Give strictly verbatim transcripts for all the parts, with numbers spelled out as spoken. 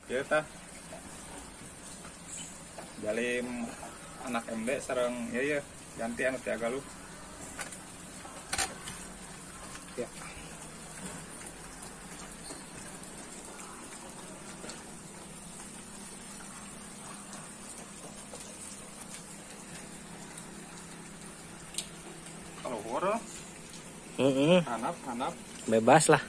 Ieu tah. Jalim anak M D sareng ieu ieu ganti anu teh Galuh. Ya. Kalau horo, Heeh. hanap hanap. Bebas lah.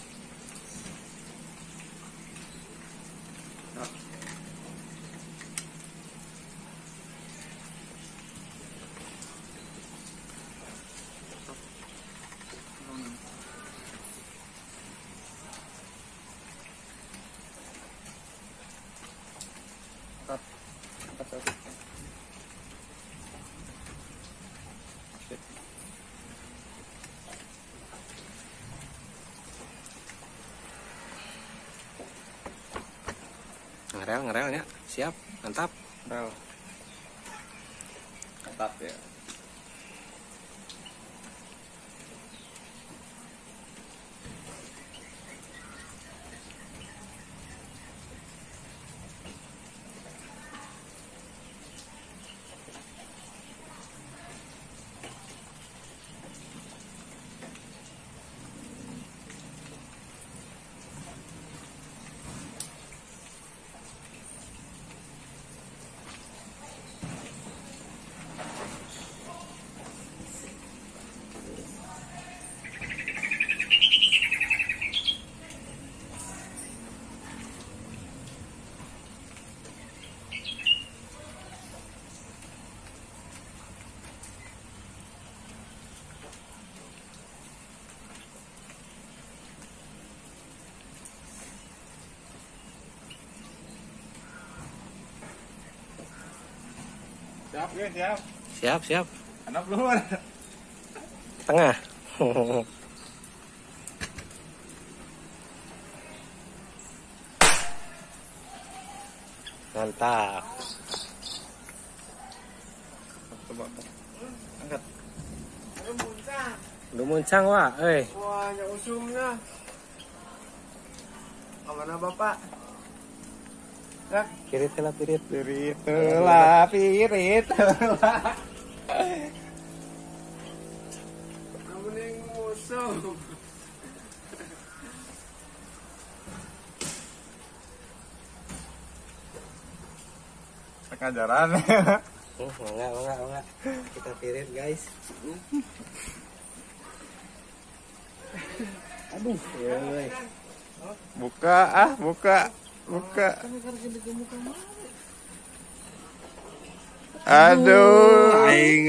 Ngerel ngerelnya siap, mantap. Rel. Ketat ya. Siap ya, siap. Siap, siap. Hanap luar. Tengah. Mantap. Coba. Angkat. Ada muncang. Udah muncang wah, eh. Wah, nya usumnya. Kemana bapak? Ya, Pirit lah pirit. Pirit lah, pirit lah. mending usum. Ajaran. Oh, enggak, enggak, enggak. Kita pirit, guys. Aduh, ya, guys. Buka ah, buka. Buka. Aduh, Aing.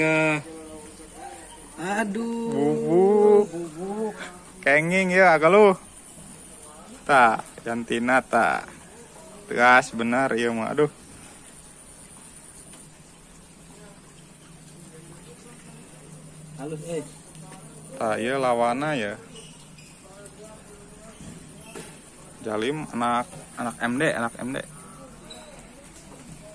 Aduh. bubuk. Bubuk. Kenging ya Galuh. Tak, jantina tak. Tegas benar ieu mah. Aduh. Halus, eh. Tah ieu lawana ya. Jalim anak anak M D, anak M D.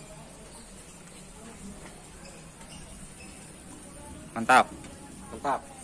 Mantap. Mantap.